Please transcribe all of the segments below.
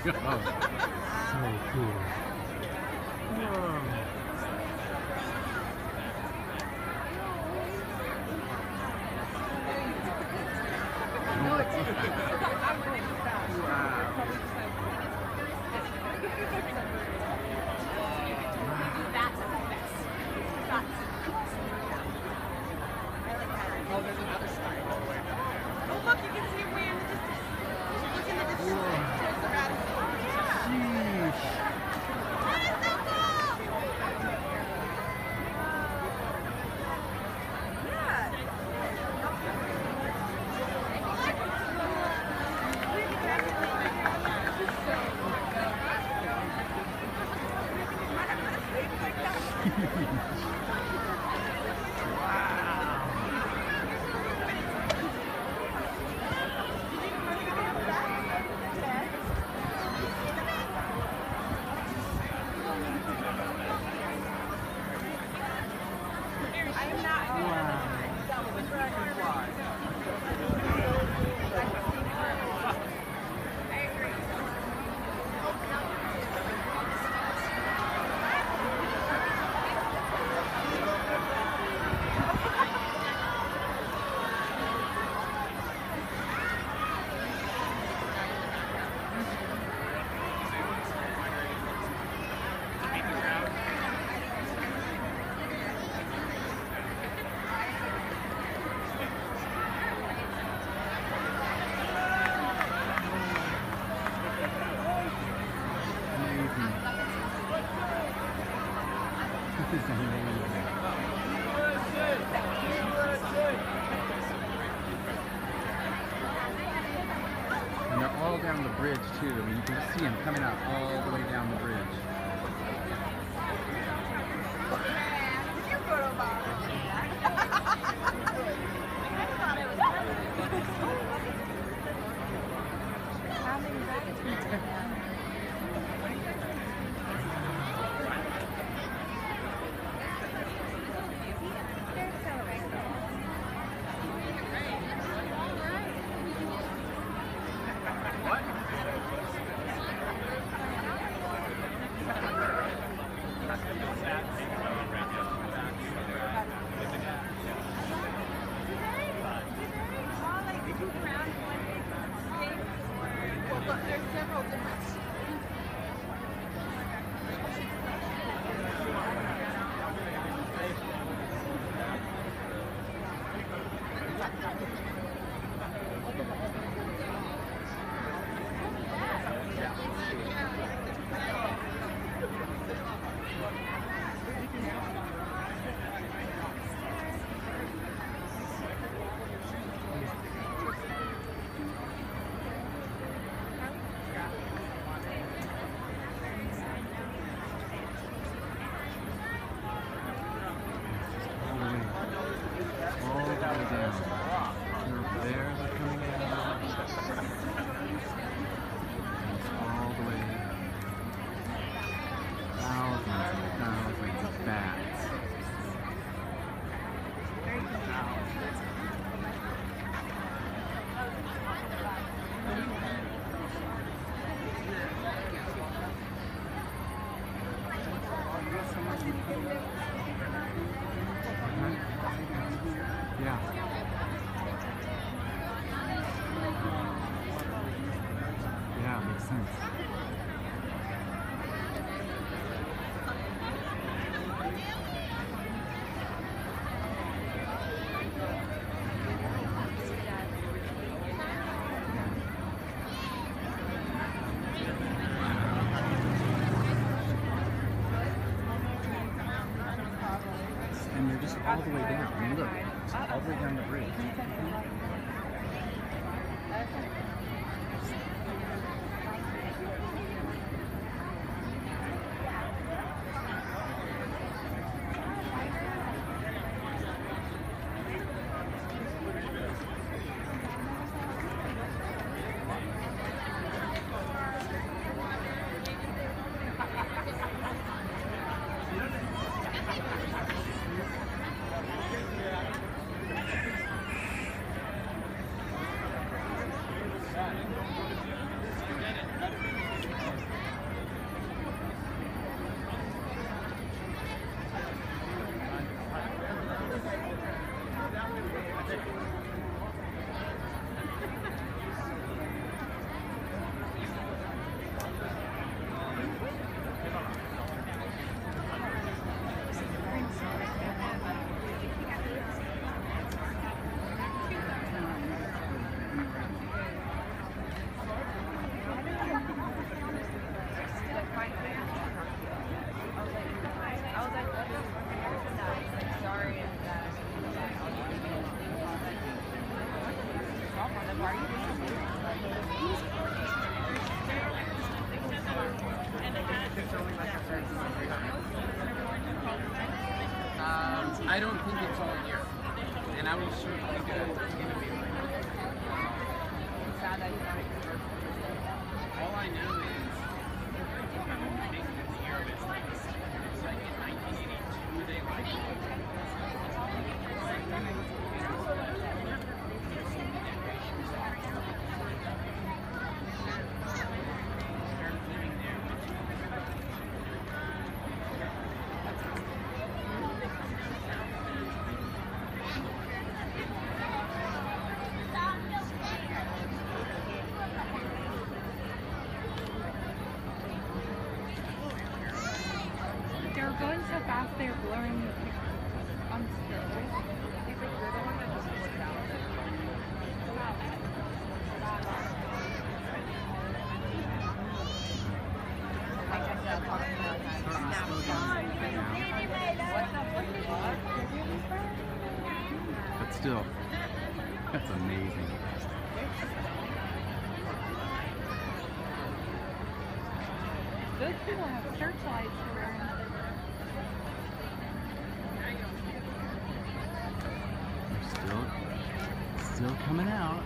So cool. Whoa. And they're all down the bridge too. I mean, you can see them coming out all the way down the bridge. And they're just all the way down. I mean, look, just all the way down the bridge. I don't think it's all year. And I will certainly go give it a all I know is the year of it's like in 1982 they like They're going so fast, they're blurring the picture. I'm still. But still, that's amazing. Those people have searchlights around. Still coming out.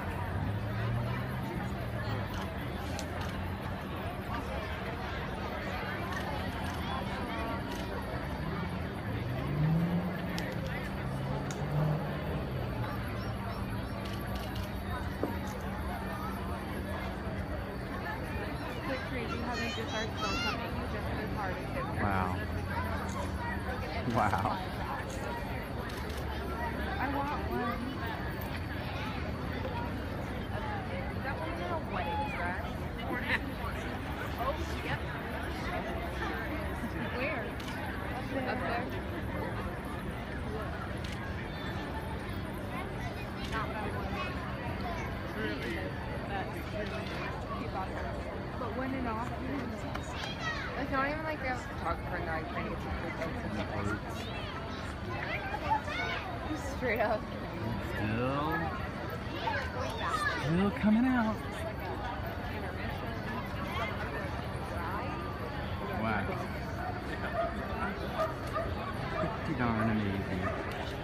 It's crazy how they just are still coming just as hard as they were. Wow. Wow. I want one. Is that one in a wedding dress? Oh, yep. Where? Up there. Not that one. But when in Austin, it's not even like they have a photographer night. I think it's a group of something. Straight up. Still coming out. Wow. Pretty darn amazing.